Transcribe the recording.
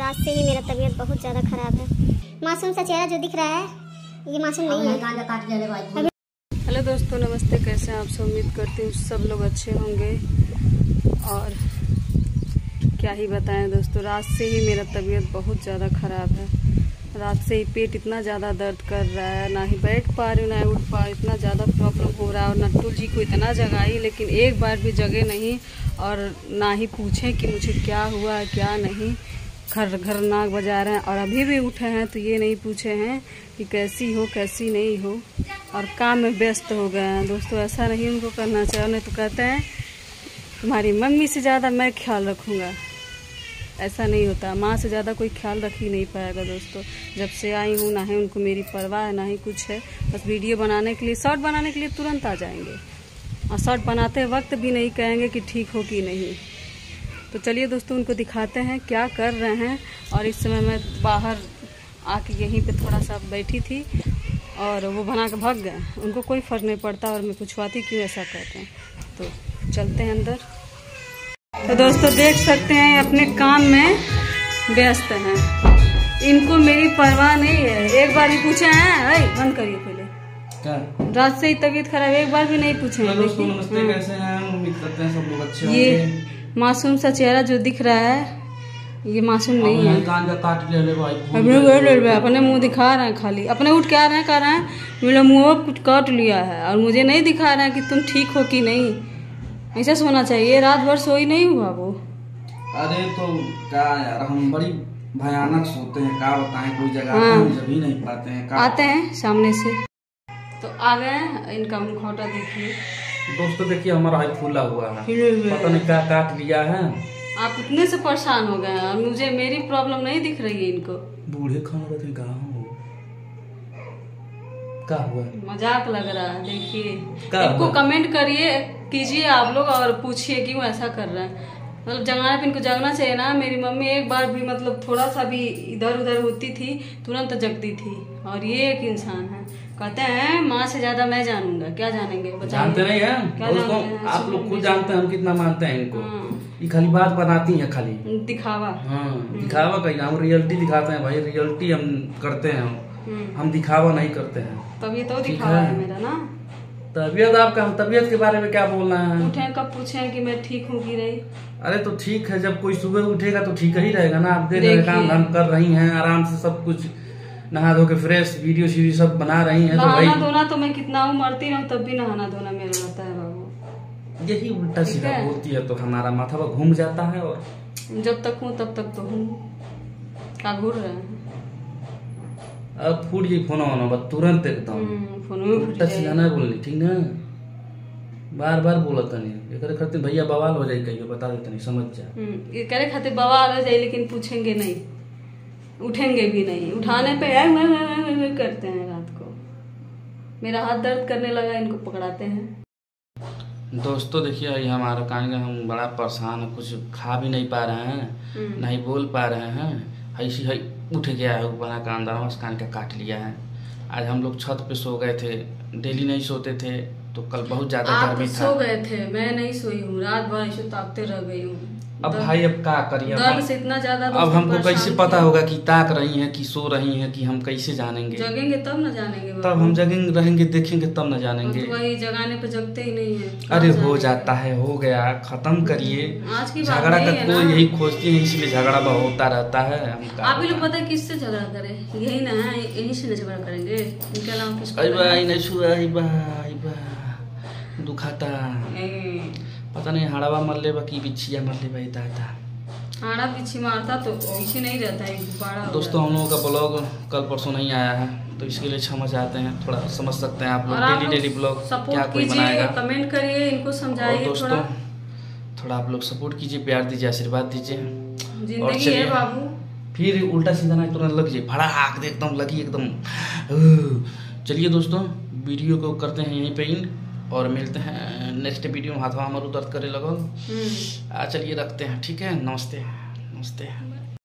रात से ही मेरा तबीयत बहुत ज़्यादा ख़राब है। मासूम सा चेहरा जो दिख रहा है ये मासूम नहीं है। हेलो दोस्तों, नमस्ते। कैसे हैं आप सब? उम्मीद करती हूँ सब लोग अच्छे होंगे। और क्या ही बताएं दोस्तों, रात से ही मेरा तबीयत बहुत ज़्यादा ख़राब है। रात से ही पेट इतना ज़्यादा दर्द कर रहा है, ना ही बैठ पा रही हूँ ना ही उठ पा रही, इतना ज़्यादा प्रॉब्लम हो रहा है। और नट्टू जी को इतना जगाई लेकिन एक बार भी जगे नहीं, और ना ही पूछें कि मुझे क्या हुआ है क्या नहीं। घर घर नाक बजा रहे हैं और अभी भी उठे हैं तो ये नहीं पूछे हैं कि कैसी हो कैसी नहीं हो, और काम में व्यस्त हो गए हैं। दोस्तों ऐसा नहीं उनको करना चाहिए, नहीं तो कहते हैं तुम्हारी मम्मी से ज़्यादा मैं ख्याल रखूँगा। ऐसा नहीं होता, माँ से ज़्यादा कोई ख्याल रख ही नहीं पाएगा दोस्तों। जब से आई हूँ ना ही उनको मेरी परवाह है ना ही कुछ है। बस वीडियो बनाने के लिए, शॉर्ट बनाने के लिए तुरंत आ जाएंगे, और शॉर्ट बनाते वक्त भी नहीं कहेंगे कि ठीक हो कि नहीं। तो चलिए दोस्तों उनको दिखाते हैं क्या कर रहे हैं। और इस समय मैं बाहर आके यहीं पे थोड़ा सा बैठी थी और वो बना के भाग गए। उनको कोई फ़र्क नहीं पड़ता और मैं पूछवाती क्यों ऐसा करते हैं। तो चलते हैं अंदर। तो दोस्तों देख सकते हैं अपने काम में व्यस्त हैं, इनको मेरी परवाह नहीं है। एक बार भी पूछे हैं? बंद करिए पहले। क्या? रात से ही तबीयत खराब, एक बार भी नहीं पूछे हैं। नमस्ते, कैसे हैं? उम्मीद करते हैं सब लोग अच्छे होंगे। ये मासूम सा चेहरा जो दिख रहा है ये मासूम नहीं है। काट ले भाई, अपने मुंह दिखा रहे हैं, खाली अपने उठ के आ रहे हैं, कह रहे हैं मेरा मुंह कुछ काट लिया है, और मुझे नहीं दिखा रहा है कि तुम ठीक हो कि नहीं। ऐसा सोना चाहिए। रात भर सोई नहीं हुआ वो। अरे तो क्या यार, हम बड़ी भयानक सोते हैं, क्या बताएं। कोई जगह हम जब ही नहीं पाते हैं। आते हैं सामने से तो आ गए। इनका मुखौटा देखिए दोस्तों, देखिए हमारा हाथ फूला हुआ है, पता नहीं क्या काट लिया है। आप इतने से परेशान हो गए हैं और मुझे मेरी प्रॉब्लम नहीं दिख रही है इनको। बूढ़े खाना थे क्या हुआ? मजाक लग रहा है। देखिए इनको कमेंट करिए कीजिए आप लोग और पूछिए क्यों ऐसा कर रहे हैं। मतलब जगाने पे इनको जगना चाहिए ना। मेरी मम्मी एक बार भी मतलब थोड़ा सा भी इधर उधर होती थी तुरंत जगती थी, और ये एक इंसान है। कहते हैं माँ से ज्यादा मैं जानूंगा। क्या जानेंगे? जानते नहीं है दोस्तों, आप लोग खुद जानते हैं हम कितना मानते हैं इनको। ये खाली बात बनाती है, खाली दिखावा। दिखावा कहीं, हम रियलिटी दिखाते हैं भाई, रियलिटी हम करते हैं। हम दिखावा नहीं करते हैं। तभी तो दिखावा है मेरा ना। तबीयत आपका, हम तबीयत के बारे में क्या बोलना है? उठे कब पूछे कि मैं ठीक हूँ कि नहीं? अरे तो ठीक है, जब कोई सुबह उठेगा तो ठीक ही रहेगा ना। आप देख रहे काम धाम कर रही हैं आराम से, सब कुछ नहा धो के फ्रेश वीडियो सब बना रही हैं। नहाना धोना तो मैं कितना हूँ, मरती रहूँ तब भी नहाना धोना मेरा रहता है बाबू। यही उल्टा सीधा बोलती है तो हमारा माथा घूम जाता है। और जब तक हूँ तब तक तो हूँ। क्या घूर रहे हैं? अब फूट गई फोन होना बस तुरंत एकदम उल्टा सीधा ना बोलनी, ठीक ना? बार बार बोलता नहीं। ये करे खातिर भैया बवाल हो जाए, कहीं बता देता नहीं, समझ जा। ये करे खातिर बवाल हो जाए लेकिन पूछेंगे नहीं, उठेंगे भी नहीं। उठाने पे करते हैं। रात को मेरा हाथ दर्द करने लगा, इनको पकड़ाते हैं। दोस्तों देखिए ये हमारा कान का, हम बड़ा परेशान है, कुछ खा भी नहीं पा रहे हैं, नहीं बोल पा रहे हैं। ऐसी है उठ गया है बना का अंदर कान का काट लिया है। आज हम लोग छत पे सो गए थे, डेली नहीं सोते थे तो कल बहुत ज्यादा गर्मी था। सो गए थे, मैं नहीं सोई हूँ, रात भर ऐसे ताकते रह गई हूँ। अब भाई अब क्या करिए, दर्द से इतना ज्यादा। अब हमको कैसे पता होगा कि ताक रही हैं कि सो रही हैं, कि हम कैसे जानेंगे? जगेंगे तब न जानेंगे। तब हम जगेंगे रहेंगे देखेंगे तब न जानेंगे। तो वही जगाने पे जगते ही नहीं है। अरे हो जाता है, हो गया, खत्म करिए। आज की झगड़ा का कोई यही खोजती है, इसलिए झगड़ा होता रहता है। आप ही लोग पता है किससे झगड़ा करें? यही ना है, यही से झगड़ा करेंगे, इनके अलावा किसको? दुखाता पता नहीं, हाड़वा मर ले की बिछिया मर ले दादा। हाड़ा बिछी मारता तो ऐसे नहीं रहता है। दोस्तों हम लोगों का ब्लॉग कल परसों नहीं आया है तो इसके लिए क्षमा चाहते हैं। थोड़ा समझ सकते हैं आप लोग, डेली ब्लॉग क्या कोई बनाएगा। कमेंट करिए, इनको समझाइए। दोस्तों थोड़ा आप लोग सपोर्ट कीजिए, प्यार दीजिए, आशीर्वाद दीजिए। जिंदगी है बाबू, फिर उल्टा सीधा नहीं तुरंत लग जाए, भड़ा हाक दे एकदम लगी एकदम। चलिए दोस्तों वीडियो को करते हैं यहीं पे इन, और मिलते हैं नेक्स्ट वीडियो में। हाथवा हमारे दर्द करे लगो। चलिए रखते हैं, ठीक है? नमस्ते नमस्ते।